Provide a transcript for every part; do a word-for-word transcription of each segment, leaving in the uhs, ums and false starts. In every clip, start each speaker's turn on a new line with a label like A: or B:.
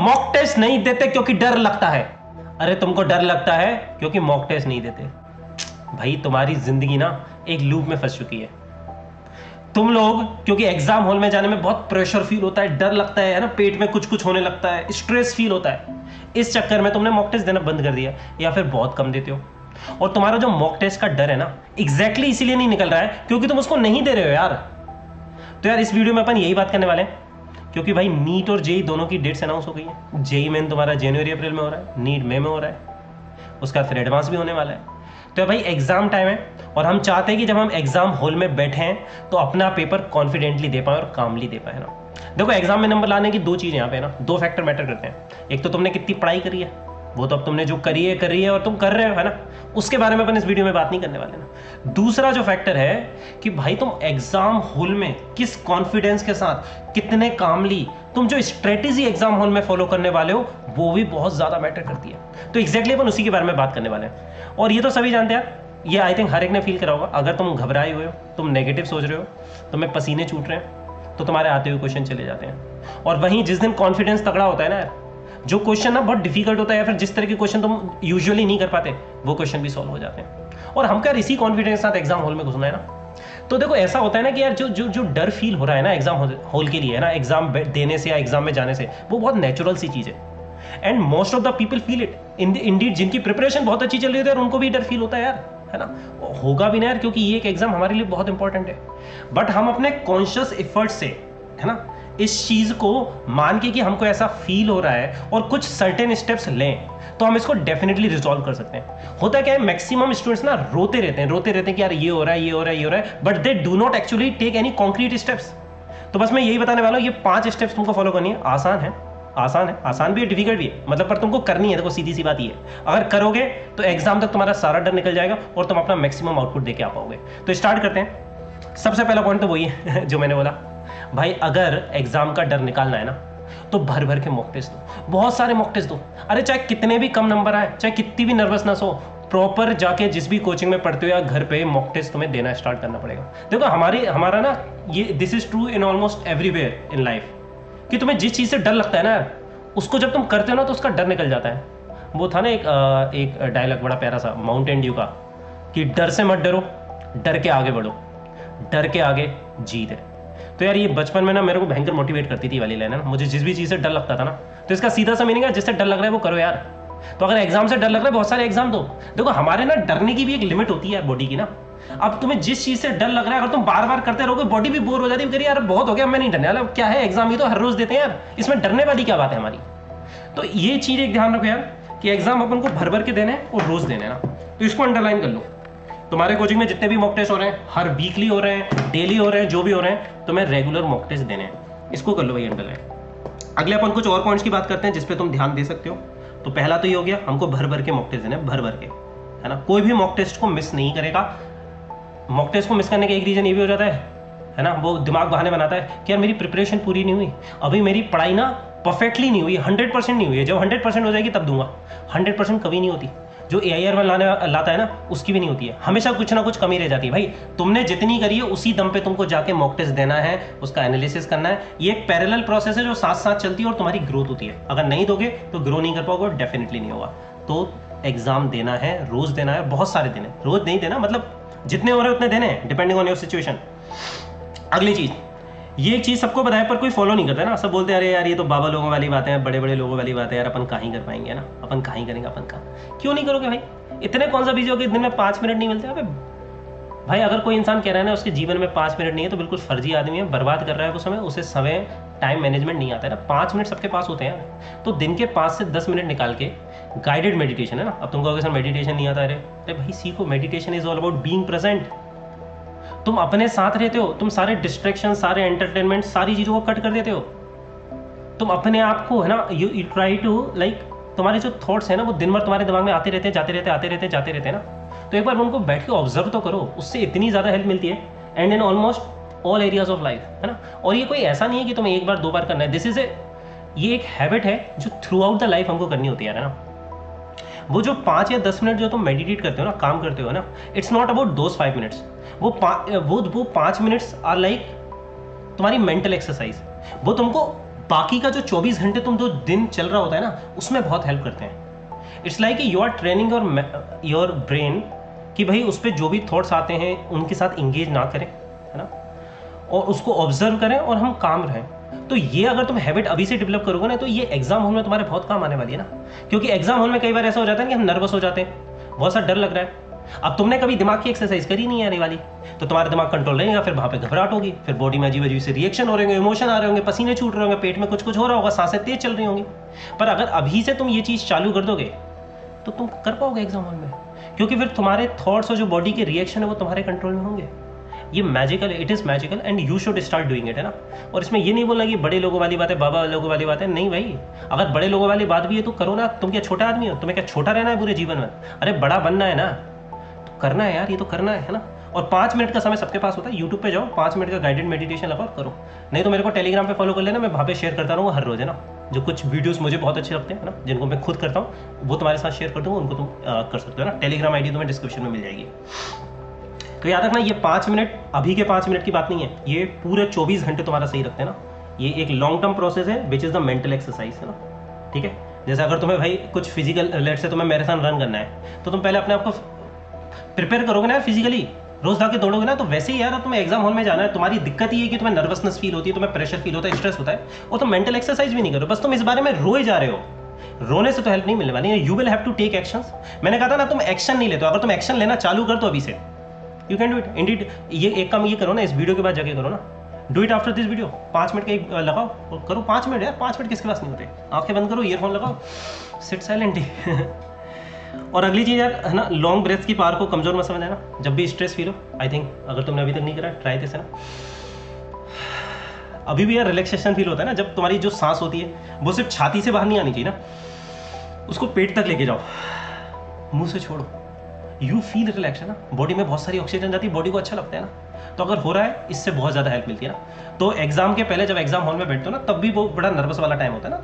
A: Mock test नहीं देते क्योंकि डर लगता है। अरे तुमको डर लगता है क्योंकि मॉक टेस्ट नहीं देते। भाई तुम्हारी जिंदगी ना एक लूप में फंस चुकी है। तुम लोग क्योंकि एग्जाम हॉल में जाने में बहुत प्रेशर फील होता है, डर लगता है ना, पेट में कुछ कुछ होने लगता है, स्ट्रेस फील होता है, इस चक्कर में तुमने मॉक टेस्ट देना बंद कर दिया या फिर बहुत कम देते हो। और तुम्हारा जो मॉक टेस्ट का डर है ना, एग्जैक्टली इसीलिए नहीं निकल रहा है क्योंकि तुम उसको नहीं दे रहे हो यार। तो यार इस वीडियो में अपन यही बात करने वाले हैं क्योंकि भाई नीट और जेई दोनों की डेट्स अनाउंस हो गई है। जेई मेन तुम्हारा जनवरी अप्रैल में हो रहा है, नीट मई में हो रहा है, उसका फिर एडवांस भी होने वाला है। तो भाई एग्जाम टाइम है और हम चाहते हैं कि जब हम एग्जाम हॉल में बैठे हैं तो अपना पेपर कॉन्फिडेंटली दे पाए और कामली दे पाए ना। देखो एग्जाम में नंबर लाने की दो चीजें यहाँ पे ना, दो फैक्टर मैटर करते हैं। एक तो तुमने कितनी पढ़ाई करी है, वो तो अब तुमने जो करी है कर रही है और तुम कर रहे हो है ना, उसके बारे में अपन इस वीडियो में बात नहीं करने वाले ना। दूसरा जो फैक्टर है कि भाई तुम एग्जाम हॉल में किस कॉन्फिडेंस के साथ, कितने कामली, तुम जो स्ट्रेटेजी एग्जाम हॉल में फॉलो करने वाले हो वो भी बहुत ज्यादा मैटर करती है। तो एग्जैक्टली अपन उसी के बारे में बात करने वाले हैं। और ये तो सभी जानते हैं, ये आई थिंक हर एक ने फील करा होगा। अगर तुम घबराए हुए हो, तुम नेगेटिव सोच रहे हो, तुम्हें पसीने छूट रहे हैं, तो तुम्हारे आते हुए क्वेश्चन चले जाते हैं। और वहीं जिस दिन कॉन्फिडेंस तगड़ा होता है ना, जो क्वेश्चन ना बहुत डिफिकल्ट होता है या फिर जिस तरह के क्वेश्चन तुम यूजुअली नहीं कर पाते, वो क्वेश्चन भी सॉल्व हो जाते हैं। और हम क्या इसी कॉन्फिडेंस के साथ एग्जाम हॉल में घुसना है ना। तो देखो ऐसा होता है ना कि यार जो जो जो डर फील हो रहा है ना एग्जाम हॉल के लिए है ना, एग्जाम देने से या एग्जाम में जाने से, वो बहुत नेचुरल सी चीज है। And most of the people feel it in indeed. जिनकी प्रिपरेशन बहुत अच्छी चल रही होती है उनको भी डर फील होता है यार, है ना। होगा भी ना यार, क्योंकि ये एक एग्जाम हमारे लिए बहुत इंपॉर्टेंट है। बट हम अपने कॉन्शियस एफर्ट से, है ना, इस चीज को मान के कि हमको ऐसा फील हो रहा है और कुछ सर्टेन स्टेप्स लें तो हम इसको डेफिनेटली रिजॉल्व कर सकते हैं। होता क्या है, मैक्सिमम स्टूडेंट्स ना रोते रहते हैं रोते रहते हैं कि यार ये हो रहा है ये हो रहा है ये हो रहा है, but they do not actually take any concrete steps. तो बस मैं यही बताने वाला हूँ, ये पांच स्टेप्स तुमको फॉलो करनी है। आसान है, आसान है, आसान भी है, डिफिकल्ट भी है, मतलब पर तुमको करनी है। देखो सीधी सी बात ये है, अगर करोगे तो एग्जाम तक तुम्हारा सारा डर निकल जाएगा और तुम अपना मैक्सिमम आउटपुट देके आ पाओगे। तो स्टार्ट करते हैं। सबसे पहला पॉइंट तो वही है जो मैंने बोला, भाई अगर एग्जाम का डर निकालना है ना तो भर भर के मॉक टेस्ट दो, बहुत सारे मॉक टेस्ट दो। अरे चाहे कितने भी कम नंबर आए, चाहे कितनी भी नर्वसनेस हो, प्रॉपर जाके जिस भी कोचिंग में पढ़ते हो या घर पे मॉक टेस्ट तुम्हें देना स्टार्ट करना पड़ेगा। देखो हमारी हमारा ना ये this is true in almost everywhere in life, कि तुम्हें जिस चीज से डर लगता है ना उसको जब तुम करते हो ना तो उसका डर निकल जाता है। वो था ना एक आ, एक डायलॉग बड़ा प्यारा सा माउंटेन ड्यू का, कि डर से मत डरो, डर के आगे बढ़ो, डर के आगे जीत है। तो यार ये बचपन में ना मेरे को भयंकर मोटिवेट करती थी वाली लाइन है ना। मुझे जिस भी चीज़ से डर लगता था ना, तो इसका सीधा सा मीनिंग है जिससे डर लग रहा है वो करो यार। तो अगर एग्जाम से डर लग रहा है, बहुत सारे एग्जाम दो। देखो हमारे ना डरने की भी एक लिमिट होती है बॉडी की ना। अब तुम्हें जिस चीज से डर लग रहा है अगर तुम बार बार करते रहोगे, बॉडी भी बोर हो जाती है, यार बहुत हो गया, मैं नहीं डरने वाला, क्या है एग्जाम ही तो हर रोज देते हैं यार, इसमें डरने वाली क्या बात है हमारी। तो ये चीज एक ध्यान रखो यार कि एग्जाम अपन को भर भर के देने और रोज देने ना। तो इसको अंडरलाइन कर लो। तुम्हारे कोचिंग में जितने भी मॉक टेस्ट हो रहे हैं, हर वीकली हो रहे हैं, डेली हो रहे हैं, जो भी हो रहे हैं, तुम्हें रेगुलर मॉक टेस्ट देने हैं। इसको कर लो भाई अंडरलाइन। अगले अपन कुछ और पॉइंट्स की बात करते हैं जिसपे तुम ध्यान दे सकते हो। तो पहला तो ये हो गया, हमको भर भर के मॉक टेस्ट देने, भर भर के, है ना। कोई भी मॉक टेस्ट को मिस नहीं करेगा। मॉक टेस्ट को मिस करने का एक रीजन ये भी हो जाता है है ना, वो दिमाग बहाने बनाता है कि यार मेरी प्रिपरेशन पूरी नहीं हुई, अभी मेरी पढ़ाई ना परफेक्टली नहीं हुई, हंड्रेड परसेंट नहीं हुई है, जब हंड्रेड परसेंट हो जाएगी तब दूंगा। हंड्रेड परसेंट कभी नहीं होती, जो ए आई आर लाने लाता है ना उसकी भी नहीं होती है, हमेशा कुछ ना कुछ कमी रह जाती है। भाई तुमने जितनी करी है उसी दम पे तुमको जाके मॉक टेस्ट देना है, उसका एनालिसिस करना है। ये एक पैरेलल प्रोसेस है जो साथ साथ चलती है और तुम्हारी ग्रोथ होती है। अगर नहीं दोगे तो ग्रो नहीं कर पाओगे, डेफिनेटली नहीं होगा। तो एग्जाम देना है, रोज देना है, बहुत सारे देने, रोज नहीं देना, मतलब जितने हो रहे उतने देने, डिपेंडिंग ऑन योर सिचुएशन। अगली चीज, ये एक चीज सबको बताया पर कोई फॉलो नहीं करता है ना। सब बोलते हैं अरे यार ये तो बाबा लोगों वाली बातें हैं, बड़े बड़े लोगों वाली बातें हैं यार, अपन कहीं कर पाएंगे ना, अपन कहीं करेंगे, अपन कहाँ क्यों नहीं करोगे भाई। इतने कौन सा बिजी हो कि दिन में पांच मिनट नहीं मिलते। अबे भाई अगर कोई इंसान कह रहा है ना उसके जीवन में पांच मिनट नहीं है तो बिल्कुल फर्जी आदमी है, बर्बाद कर रहा है वो समय, उसे समय टाइम मैनेजमेंट नहीं आता है ना। पांच मिनट सबके पास होते हैं, तो दिन के पांच से दस मिनट निकाल के गाइडेड मेडिटेशन है ना। अब तुमको अगर सर मेडिटेशन नहीं आता, अरे भाई सीखो, meditation is all about being present. तुम अपने साथ रहते हो, तुम सारे डिस्ट्रैक्शन, सारे एंटरटेनमेंट, सारी चीजों को कट कर देते हो। तुम अपने आप को, है ना, यू ट्राई टू लाइक, तुम्हारे जो थॉट्स है ना वो दिन भर तुम्हारे दिमाग में आते रहते हैं, जाते रहते आते रहते जाते रहते हैं ना। तो एक बार उनको बैठ के ऑब्जर्व तो करो, उससे इतनी ज्यादा हेल्प मिलती है। And in almost all areas of life, है ना। और ये कोई ऐसा नहीं है कि तुम्हें एक बार दो बार करना है, दिस इज ए, ये एक हैबिट है जो थ्रू आउट द लाइफ हमको करनी होती है ना। वो जो पांच या दस मिनट जो तुम मेडिटेट करते हो ना, काम करते हो ना, it's not about those five minutes. वो वो वो पांच मिनट्स आर लाइक तुम्हारी मेंटल एक्सरसाइज। वो तुमको बाकी का जो चौबीस घंटे तुम जो दिन चल रहा होता है ना, उसमें बहुत हेल्प करते हैं। It's like you are training your your brain कि भाई उस पर जो भी थॉट्स आते हैं उनके साथ इंगेज ना करें, है ना, और उसको ऑब्जर्व करें और हम काम रहें। तो ये अगर तुम हैबिट अभी से डेवलप करोगे ना, तो ये एग्जाम हॉल में तुम्हारे बहुत काम आने वाली है ना। क्योंकि एग्जाम हॉल में कई बार ऐसा हो जाता है कि हम नर्वस हो जाते हैं, बहुत सा डर लग रहा है। अब तुमने कभी दिमाग की एक्सरसाइज करी नहीं आने वाली, तो तुम्हारा दिमाग कंट्रोल रहेगा, फिर वहां पे घबराहट होगी, फिर बॉडी में अजीब अजीब से रिएक्शन हो रहे होंगे, इमोशन आ रहे होंगे, पसीने छूट रहे होंगे, पेट में कुछ कुछ हो रहा होगा, सांसें तेज चल रही होंगी। पर अगर अभी से तुम ये चीज चालू कर दोगे तो तुम कर पाओगे एग्जाम हॉल में, क्योंकि फिर तुम्हारे थॉट्स और जो बॉडी के रिएक्शन है वो तुम्हारे कंट्रोल में होंगे। ये magical, it is magical and you should start doing it, है ना। और इसमें ये नहीं बोलना कि बड़े लोगों वाली बात है, बाबा लोगों वाली बात है, नहीं भाई। अगर बड़े लोगों वाली बात भी है तो करो ना। तुम क्या छोटा आदमी हो? तुम्हें क्या छोटा रहना है पूरे जीवन में? अरे बड़ा बनना है ना, तो करना है यार, ये तो करना है, है ना। और पाँच मिनट का समय सबके पास होता है, यूट्यूब पे जाओ, पाँच मिनट का गाइडेड मेडिटेशन लगाओ, करो। नहीं तो मेरे को टेलीग्राम पे फॉलो कर लेना, मैं वहाँ पे शेयर करता रहूँगा हर रोज, है ना। जो कुछ वीडियोस मुझे बहुत अच्छे लगते हैं ना, जिनको मैं खुद करता हूँ, वो तुम्हारे साथ शेयर कर दूँगा, उनको तुम आ, कर सकते हो ना। टेलीग्राम आई डी तुम्हें डिस्क्रिप्शन में मिल जाएगी। तो याद रखना, ये पाँच मिनट अभी के पाँच मिनट की बात नहीं है, ये पूरे चौबीस घंटे तुम्हारा सही रखते हैं ना। ये एक लॉन्ग टर्म प्रोसेस है which is the mental exercise, है ना। ठीक है, जैसे अगर तुम्हें भाई कुछ फिजिकल, लेट से तुम्हें मैराथन रन करना है, तो तुम पहले अपने आप को प्रिपेयर करोगे ना फिजिकली, रोज जाके दौड़ोगे ना। तो वैसे ही यार तुम्हें एग्जाम हॉल में जाना है, तुम्हारी दिक्कत ये है कि तुम्हें नर्वसनेस फील होती है, तुम्हें प्रेशर फील होता है, स्ट्रेस होता है, और तुम मेंटल एक्सरसाइज भी नहीं करो, बस तुम इस बारे में रोए जा रहे हो। रोने से तो हेल्प नहीं मिलने वाली है। You will have to take actions. मैंने कहा था ना, तुम एक्शन नहीं लेते हो, अगर तुम एक्शन लेना चालू कर दो अभी से, you can do it. Indeed ये एक काम ये करो ना, इस वीडियो के बाद जाके करो ना, do it after this video. पाँच मिनट का एक लगाओ और करो, पाँच मिनट यार, पाँच मिनट किसके पास नहीं होते। आंखें बंद करो, ईयरफोन लगाओ, सिट साइलेंटली। और अगली चीज़ यार, है ना, लॉन्ग ब्रेथ की पावर को कमजोर मत समझना ना। जब भी स्ट्रेस फील हो, आई थिंक अगर तुमने अभी तक नहीं करा, ट्राई दिस, है ना। अभी भी यार रिलैक्सेशन फील होता है ना, जब तुम्हारी जो सांस होती है वो सिर्फ छाती से बाहर नहीं आनी चाहिए ना, उसको पेट तक लेके जाओ, मुंह से छोड़ो, यू फील रिलैक्स, है ना। बॉडी में बहुत सारी ऑक्सीजन जाती है, बॉडी को अच्छा लगता है ना। तो अगर हो रहा है, इससे बहुत ज़्यादा हेल्प मिलती है ना। तो एग्जाम के पहले जब एग्जाम हॉल में बैठते हो ना, तब भी वो बड़ा नर्वस वाला टाइम होता है ना,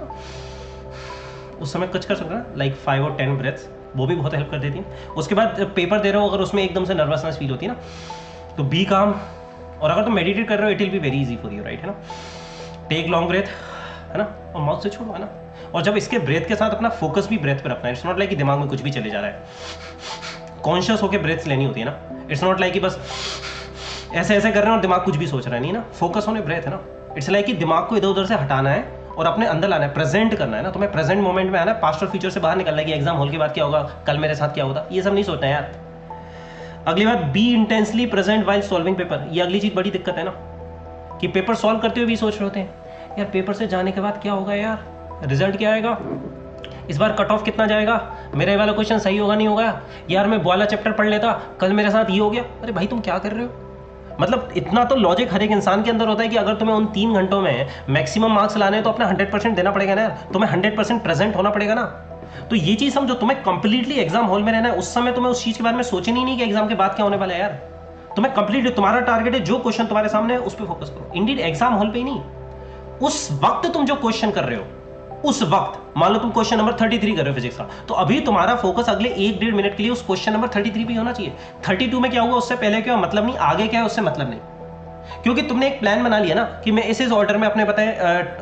A: तो उस समय कुछ कर सकते हो ना, लाइक फाइव और टेन ब्रेथ्स, वो भी बहुत हेल्प कर देती है। उसके बाद पेपर दे रहे हो, अगर उसमें एकदम से नर्वसनेस फील होती है ना, तो बी काम। और अगर तुम मेडिटेट कर रहे हो, it will be very easy for you, right, है ना। टेक लॉन्ग ब्रेथ, है ना, और माउथ से छोड़ो, है ना। और जब इसके ब्रेथ के साथ अपना फोकस भी ब्रेथ पर रखना है। इट्स नॉट लाइक कि दिमाग में कुछ भी चले जा रहा है, कॉन्शियस होकर ब्रेथ्स लेनी होती है ना। इट्स नॉट लाइक कि बस ऐसे ऐसे कर रहे हैं और दिमाग कुछ भी सोच रहा है, नहीं ना। फोकस होने ब्रेथ, है ना। इट्स लाइक कि दिमाग को इधर उधर से हटाना है और अपने अंदर लाना है, प्रेजेंट करना है ना। तुम्हें प्रेजेंट मोमेंट में आना है, पास्ट और फ्यूचर से बाहर निकलना है कि एग्जाम हॉल के बाद क्या होगा, कल मेरे साथ क्या होगा, ये सब नहीं सोचना है यार। अगली बात, be intensely present while solving paper. ये अगली चीज बड़ी दिक्कत है ना, कि पेपर सॉल्व करते हुए भी सोच रहे होते हैं यार, पेपर से जाने के बाद क्या होगा यार, रिजल्ट क्या आएगा, इस बार कट ऑफ कितना जाएगा, मेरे वाला क्वेश्चन सही होगा नहीं होगा, यार मैं वाला चैप्टर पढ़ लेता, कल मेरे साथ ये हो गया। अरे भाई तुम क्या कर रहे हो? मतलब इतना तो लॉजिक हर एक इंसान के अंदर होता है कि अगर तुम्हें उन तीन घंटों में मैक्सिमम मार्क्स लाने हैं तो अपना हंड्रेड परसेंट देना पड़ेगा ना यार, तुम्हें हंड्रेड परसेंट प्रेजेंट होना पड़ेगा ना। तो ये चीज समझो, तुम्हें कंप्लीटली एग्जाम हॉल में रहना है। उस समय तुम्हें उस चीज के बारे में सोचना ही नहीं कि एग्जाम के बाद क्या होने वाला है यार। तुम्हें कंप्लीटली, तुम्हारा टारगेट है जो क्वेश्चन तुम्हारे सामने है उस पर फोकस करो। इंडीड एग्जाम हॉल पे ही नहीं, उस वक्त तुम जो क्वेश्चन कर रहे हो, उस वक्त मान लो तुम क्वेश्चन नंबर थर्टी थ्री कर रहे हो फिजिक्स का, तो अभी तुम्हारा फोकस अगले एक डेढ़ मिनट के लिए उस क्वेश्चन नंबर थर्टी थ्री पे होना चाहिए। थर्टी टू में क्या हुआ उससे पहले क्या मतलब नहीं, आगे क्या है उससे मतलब नहीं। क्योंकि तुमने एक प्लान बना लिया ना कि मैं इस इस ऑर्डर में अपने बताए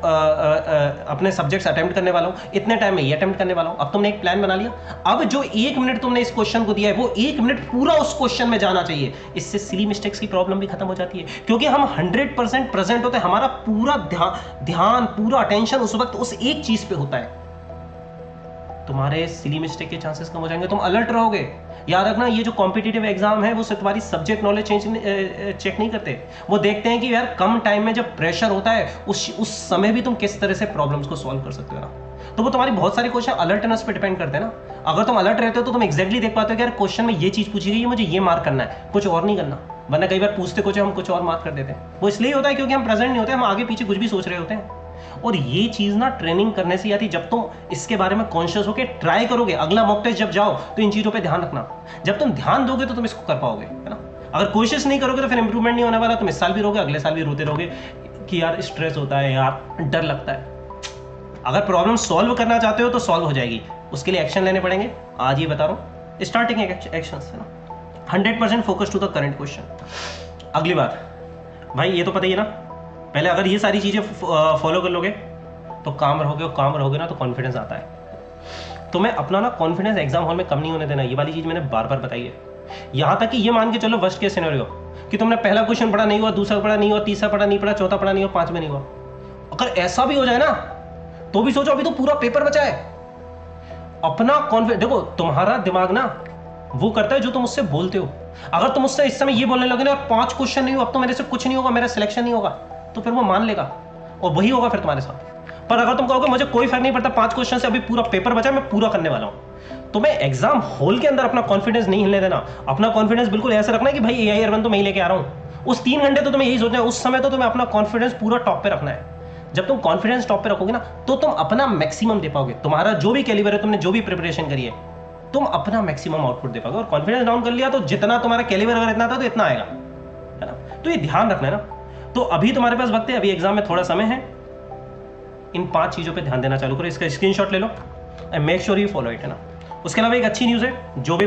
A: अपने सब्जेक्ट्स अटेम्प्ट करने वाला हूं, इतने टाइम में ये अटेम्प्ट करने वाला हूं। अब तुमने एक प्लान बना लिया, अब जो एक मिनट तुमने इस क्वेश्चन को दिया है वो एक मिनट पूरा उस क्वेश्चन में जाना चाहिए। इससे सिली मिस्टेक्स की प्रॉब्लम भी खत्म हो जाती है, क्योंकि हम हंड्रेड परसेंट प्रेजेंट होते हैं। हमारा पूरा ध्यान ध्यान पूरा अटेंशन उस वक्त उस एक चीज पे होता है। तुम्हारे सिली मिस्टेक के चांसेस कम हो जाएंगे, तुम अलर्ट रहोगे। याद रखना, ये जो कॉम्पिटिटिव एग्जाम है वो सिर्फ तुम्हारी सब्जेक्ट नॉलेज चेक नहीं करते, वो देखते हैं कि यार कम टाइम में जब प्रेशर होता है उस उस समय भी तुम किस तरह से प्रॉब्लम्स को सॉल्व कर सकते हो ना। तो वो तुम्हारी बहुत सारी क्वेश्चन अलर्टनेस पे डिपेंड करते हैं ना। अगर तुम अलर्ट रहते हो तो तुम एक्जैक्टली देख पाते हो कि यार क्वेश्चन में ये चीज पूछी गई है, मुझे ये मार्क करना है, कुछ और नहीं करना। वरना कई बार पूछते कुछ हम कुछ और मार्क कर देते हैं। वो इसलिए होता है क्योंकि हम प्रेजेंट नहीं होते, हम आगे पीछे कुछ भी सोच रहे होते हैं। और ये चीज ना ट्रेनिंग करने से आती, जब तुम इसके बारे में कॉन्शियस होकर ट्राई करोगे, अगला मॉक टेस्ट जब जाओ तो इन चीजों पे ध्यान रखना। जब तुम ध्यान दोगे तो तुम इसको कर पाओगे, है ना। अगर कोशिश नहीं करोगे तो फिर इंप्रूवमेंट नहीं होने वाला। तुम इस साल भी रोगे, अगले साल भी रोते रहोगे कि यार स्ट्रेस होता है, यार डर लगता है। अगर प्रॉब्लम सॉल्व करना चाहते हो तो सॉल्व हो जाएगी, उसके लिए एक्शन लेने पड़ेंगे। आज ये बता रहा हूँ, स्टार्टिंग एक्शन, है ना। Hundred percent focus to the current question. अगली बात भाई, ये तो पता ही है ना, पहले अगर ये सारी चीजें फॉलो कर लोगे तो काम रहोगे और काम रहोगे ना तो कॉन्फिडेंस आता है। तुम्हें अपना ना कॉन्फिडेंस एग्जाम हॉल में कम नहीं होने देना। ये वाली चीज मैंने बार बार बताई है। यहां तक कि ये मान के चलो वर्स्ट केस सिनेरियो कि तुमने पहला क्वेश्चन पढ़ा नहीं हुआ, दूसरा पढ़ा नहीं हुआ, तीसरा पढ़ा नहीं पढ़ा, चौथा पढ़ा नहीं हुआ, पांचवें नहीं हुआ, अगर ऐसा भी हो जाए ना तो भी सोचो अभी तो पूरा पेपर बचा है। अपना कॉन्फिडेंस देखो, तुम्हारा दिमाग ना वो करता है जो तुम उससे बोलते हो। अगर तुम उससे इस समय ये बोलने लगे ना पांच क्वेश्चन नहीं हुआ, अब तो मेरे से कुछ नहीं होगा, मेरा सिलेक्शन नहीं होगा, तो फिर वो मान लेगा और वही होगा फिर तुम्हारे साथ। पर अगर तुम कहोगे मुझे कोई फर्क नहीं पड़ता, पांच क्वेश्चन से अभी पूरा पेपर बचा है, मैं पूरा करने वाला हूं, तुम्हें एग्जाम हॉल के अंदर अपना कॉन्फिडेंस नहीं हिलने देना। अपना कॉन्फिडेंस बिल्कुल ऐसा रखना है कि भाई ए आई अरविंद तो मैं ही लेके आ रहा हूं। उस तीन घंटे तो तुम्हें यही सोचना है, उस समय तो तुम्हें अपना कॉन्फिडेंस पूरा टॉप पे रखना है। जब तुम कॉन्फिडेंस टॉप पे रखोगे ना तो तुम अपना मैक्सिमम दे पाओगे। तुम्हारा जो भी कैलिबर है, तुमने जो भी प्रिपरेशन करी है, तुम अपना मैक्सिमम आउटपुट दे पाओगे। और कॉन्फिडेंस डाउन कर लिया तो जितना तुम्हारा कैलिबर अगर इतना था तो इतना आएगा, है ना। तो ये ध्यान रखना है ना। तो अभी तुम्हारे पास वक्त है, अभी एग्जाम में थोड़ा समय है, इन पांच चीजों पे ध्यान देना चालू करो। इसका स्क्रीनशॉट ले लो and make sure you follow it, है ना। उसके अलावा एक अच्छी न्यूज़ है, जो भी